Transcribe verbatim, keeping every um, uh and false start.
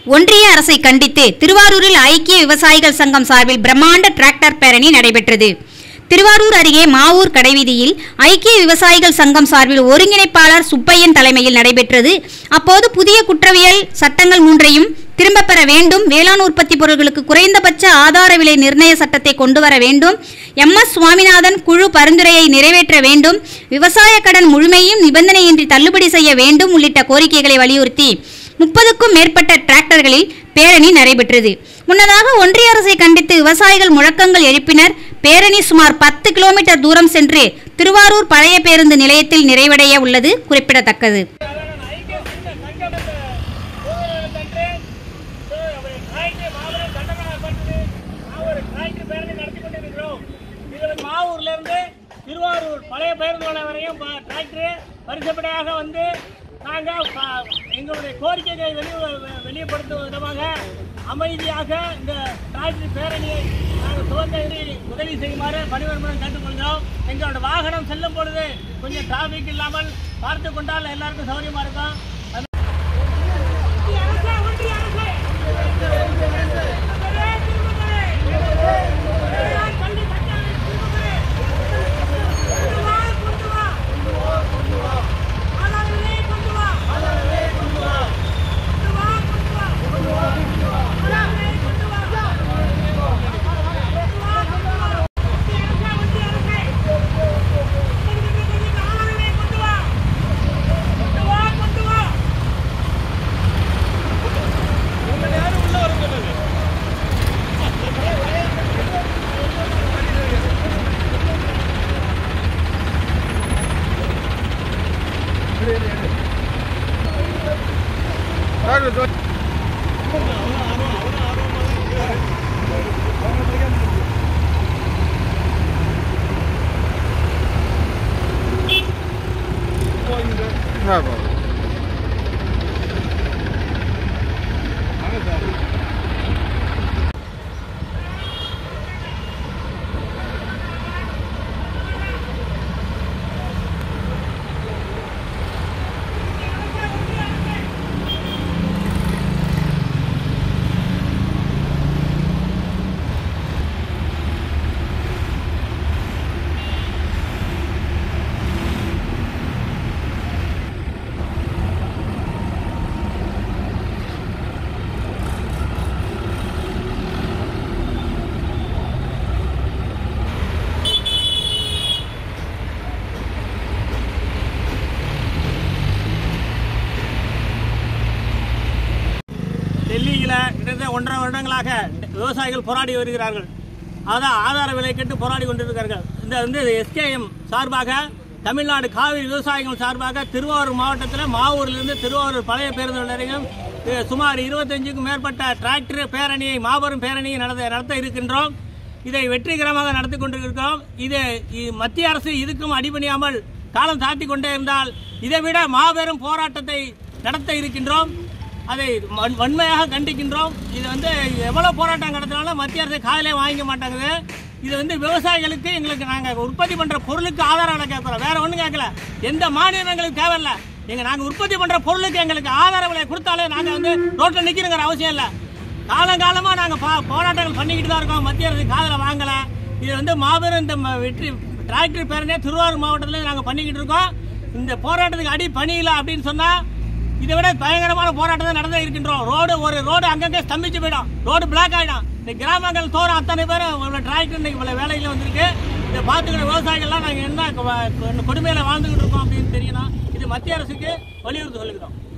ஒன்றிய அரசை கண்டித்து திருவாரூரில் ஐக்கிய விவசாயிகள் சங்கம் சார்பில் பிரம்மாண்ட டிராக்டர் பேரணி நடைபெற்றது. திருவாரூர் அருகே மாவூர் கடைவீதியில் ஐக்கிய விவசாயிகள் சங்கம் சார்பில் ஒருங்கிணைப்பாளர் சுப்பையன் தலைமையில் நடைபெற்றது. அப்போது புதிய குற்றவியல் சட்டங்கள் மூன்றையும் திரும்ப பெற வேண்டும், வேளாண் உற்பத்தி பொருட்களுக்கு குறைந்தபட்ச ஆதார விலை நிர்ணய சட்டத்தை கொண்டு வர வேண்டும், எம் எஸ் சுவாமிநாதன் குழு பரிந்துரையை நிறைவேற்ற வேண்டும், விவசாய கடன் முழுமையும் நிபந்தனையின்றி தள்ளுபடி செய்ய வேண்டும் உள்ளிட்ட கோரிக்கைகளை வலியுறுத்தி முப்பதுக்கும் மேற்பட்ட டிராக்டர்களில் பேரணி நடைபெற்றது. முன்னதாக ஒன்றிய அரசை கண்டித்து விவசாயிகள் முழக்கங்கள் எழுப்பினர். பேரணி சுமார் பத்து கிலோமீட்டர் தூரம் சென்று திருவாரூர் பழைய பேருந்து நிலையத்தில் நிறைவடைய உள்ளது குறிப்பிடத்தக்கது. திருவாரூர் பழைய பேருந்து நிலையம் வரையும் டிராக்டர் பரிசப்படியாக வந்து நாங்கள் எங்களுடைய கோரிக்கைகளை வெளி வெளிப்படுத்தும் விதமாக அமைதியாக இந்த டிராக்டர் பேரணியை நாங்கள் துவக்க உதவி செய்யுமாறு பணிவர்மனம் கேட்டுக்கொள்கிறோம். எங்களோட வாகனம் செல்லும் பொழுது கொஞ்சம் டிராஃபிக் இல்லாமல் பார்த்து கொண்டால் எல்லாருக்கும் சௌகரியமாக இருக்கும். டெல்லியில் கிட்டத்தட்ட ஒன்றரை வருடங்களாக விவசாயிகள் போராடி வருகிறார்கள். அதான் ஆதார விலை கேட்டு போராடி கொண்டிருக்கிறார்கள். இந்த வந்து எஸ்கேஎம் சார்பாக தமிழ்நாடு காவிரி விவசாயிகள் சார்பாக திருவாரூர் மாவட்டத்தில் மாவூரிலிருந்து திருவாரூர் பழைய பேருந்து நிலையம் சுமார் இருபத்தஞ்சுக்கும் மேற்பட்ட டிராக்டர் பேரணியை மாபெரும் பேரணியை நடத்த நடத்த இருக்கின்றோம். இதை வெற்றிகரமாக நடத்தி கொண்டிருக்கிறோம். இது மத்திய அரசு இதுக்கும் அடிபணியாமல் காலம் தாழ்த்தி கொண்டே இருந்தால் இதைவிட மாபெரும் போராட்டத்தை நடத்த இருக்கின்றோம். அதை வன்மையாக கண்டிக்கின்றோம். இது வந்து எவ்வளவு போராட்டம் நடத்தினாலும் மத்திய அரசு காதிலே வாங்கிக்க மாட்டாங்க. இது வந்து விவசாயிகளுக்கு எங்களுக்கு நாங்கள் உற்பத்தி பண்ற பொருளுக்கு ஆதாரம் கேட்கிறோம், வேற ஒன்றும் கேட்கல. எந்த மானியங்களுக்கு தேவையில்லை. எங்க நாங்கள் உற்பத்தி பண்ற பொருளுக்கு எங்களுக்கு ஆதார விலை கொடுத்தாலே நாங்கள் வந்து ரோட்டில் நிற்கிறோங்கிற அவசியம் இல்லை. காலங்காலமாக நாங்கள் போராட்டங்கள் பண்ணிக்கிட்டு தான் இருக்கோம். மத்திய அரசு காதில் வாங்கலை. இது வந்து மாபெரும் இந்த வெற்றி டிராக்டர் பேரணியை திருவாரூர் மாவட்டத்தில் நாங்கள் பண்ணிக்கிட்டு இருக்கோம். இந்த போராட்டத்துக்கு அடி பணியில்லை அப்படின்னு சொன்னால் இதை விட பயங்கரமான போராட்டத்தை நடந்து இருக்கின்றோம். ரோடு ஒரு ரோடு அங்கங்கே ஸ்தம்பிச்சு போயிடும், ரோடு பிளாக் ஆகிடும். இந்த கிராமங்கள் தோறும் அத்தனை பேரும் இவ்வளோ டிராக்டர் இன்னைக்கு இவ்வளோ வேலையில் வந்திருக்கு. இதை பார்த்துக்கிற விவசாயிகள்லாம் நாங்கள் என்ன கொடுமையில் வாழ்ந்துக்கிட்டு இருக்கோம் அப்படின்னு தெரியணும். இது மத்திய அரசுக்கு வலியுறுத்தி சொல்லிக்கிறோம்.